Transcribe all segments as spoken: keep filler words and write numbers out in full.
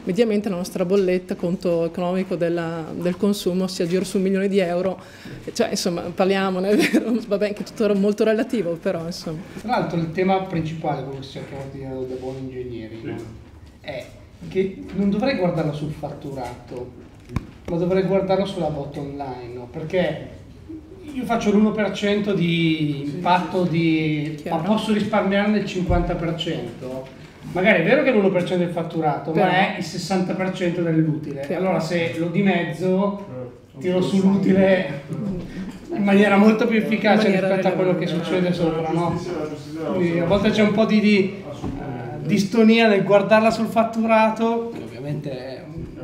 mediamente la nostra bolletta, conto economico della, del consumo, si aggira su un milione di euro, cioè insomma parliamone, è vero, va bene che è tutto molto relativo, però insomma. Tra l'altro il tema principale, quello che cerchiamo di dire da buoni ingegneri, no? È che non dovrei guardarlo sul fatturato, ma dovrei guardarlo sulla bottom line, no? Perché io faccio l'uno per cento di impatto, di, ma posso risparmiarne il cinquanta per cento. Magari è vero che è l'uno per cento del fatturato, però, ma è il sessanta per cento dell'utile. Allora se lo dimezzo, tiro sull'utile in maniera molto più efficace rispetto a quello che succede sopra, no? Quindi a volte c'è un po' di, di uh, distonia nel guardarla sul fatturato, che ovviamente è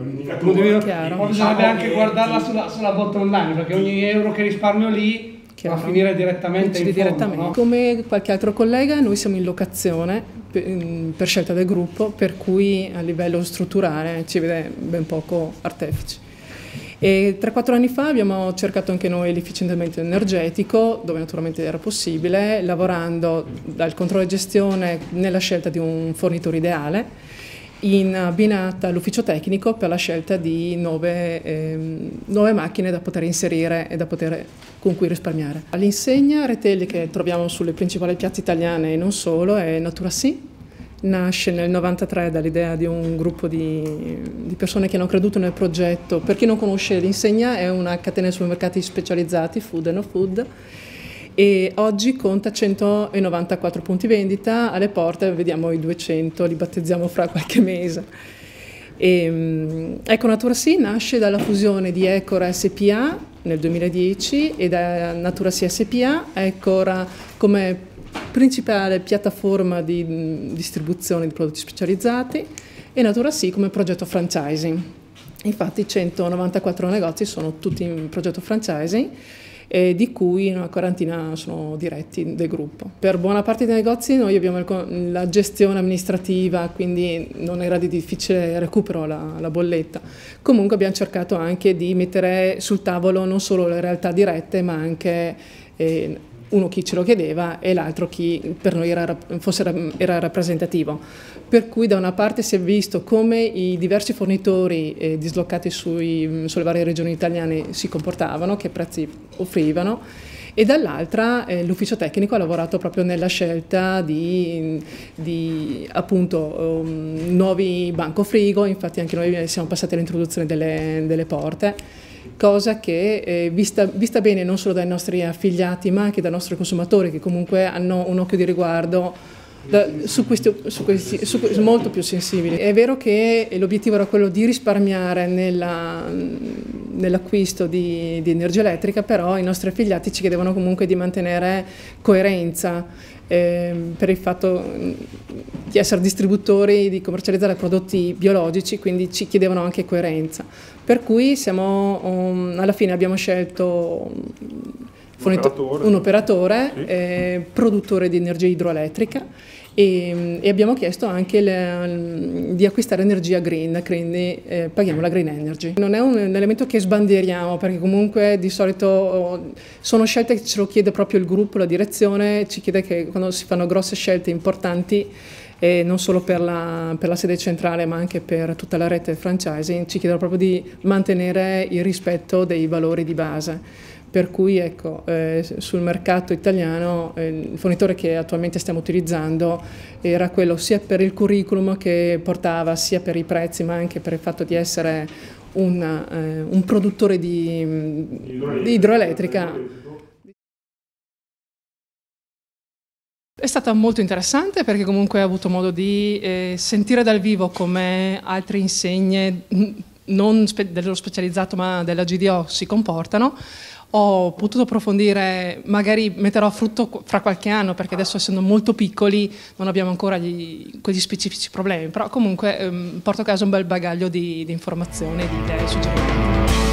ma bisognerebbe anche guardarla sulla, sulla bottom line, perché ogni euro che risparmio lì va a finire direttamente in fondo, direttamente. No? Come qualche altro collega, noi siamo in locazione per, per scelta del gruppo, per cui a livello strutturale ci vede ben poco artefici. E tre quattro anni fa abbiamo cercato anche noi l'efficientamento energetico, dove naturalmente era possibile, lavorando dal controllo e gestione nella scelta di un fornitore ideale, in abbinata all'ufficio tecnico per la scelta di nuove, ehm, nuove macchine da poter inserire e da poter, con cui risparmiare. L'insegna Retelli che troviamo sulle principali piazze italiane e non solo è Naturasì. Nasce nel novantatré dall'idea di un gruppo di, di persone che hanno creduto nel progetto. Per chi non conosce l'Insegna è una catena di supermercati specializzati, food e no food, e oggi conta centonovantaquattro punti vendita, alle porte vediamo i duecento, li battezziamo fra qualche mese. E, ecco, Naturasì nasce dalla fusione di Ecora S P A nel duemiladieci e da Naturasì S P A, Ecora come principale piattaforma di distribuzione di prodotti specializzati e Naturasì come progetto franchising. Infatti centonovantaquattro negozi sono tutti in progetto franchising, Eh, di cui una quarantina sono diretti del gruppo. Per buona parte dei negozi noi abbiamo il, la gestione amministrativa, quindi non era di difficile recupero la, la bolletta. Comunque abbiamo cercato anche di mettere sul tavolo non solo le realtà dirette, ma anche eh, uno chi ce lo chiedeva e l'altro chi per noi era, fosse, era rappresentativo. Per cui da una parte si è visto come i diversi fornitori eh, dislocati sui, sulle varie regioni italiane si comportavano, che prezzi offrivano, e dall'altra eh, l'ufficio tecnico ha lavorato proprio nella scelta di, di appunto um, nuovi banco frigo. Infatti anche noi siamo passati all'introduzione delle, delle porte, cosa che eh, vista, vista bene non solo dai nostri affiliati ma anche dai nostri consumatori, che comunque hanno un occhio di riguardo da, su questi, su questi su, molto più sensibili. È vero che l'obiettivo era quello di risparmiare nell'acquisto di, di energia elettrica, però i nostri affiliati ci chiedevano comunque di mantenere coerenza eh, per il fatto di essere distributori, di commercializzare prodotti biologici, quindi ci chiedevano anche coerenza. Per cui siamo, um, alla fine abbiamo scelto un operatore, un operatore sì. eh, produttore di energia idroelettrica e, e abbiamo chiesto anche le, di acquistare energia green, quindi eh, paghiamo la green energy. Non è un, un elemento che sbandieriamo, perché comunque di solito sono scelte che ce lo chiede proprio il gruppo, la direzione, ci chiede che quando si fanno grosse scelte importanti, e non solo per la, per la sede centrale ma anche per tutta la rete franchising, ci chiedono proprio di mantenere il rispetto dei valori di base. Per cui ecco, eh, sul mercato italiano eh, il fornitore che attualmente stiamo utilizzando era quello sia per il curriculum che portava, sia per i prezzi, ma anche per il fatto di essere un, eh, un produttore di, di idroelettrica. È stata molto interessante perché comunque ho avuto modo di eh, sentire dal vivo come altre insegne, non spe- dello specializzato ma della G D O, si comportano. Ho potuto approfondire, magari metterò a frutto fra qualche anno, perché adesso essendo molto piccoli non abbiamo ancora gli, quegli specifici problemi, però comunque ehm, porto a casa un bel bagaglio di, di informazioni e di idee e suggerimenti.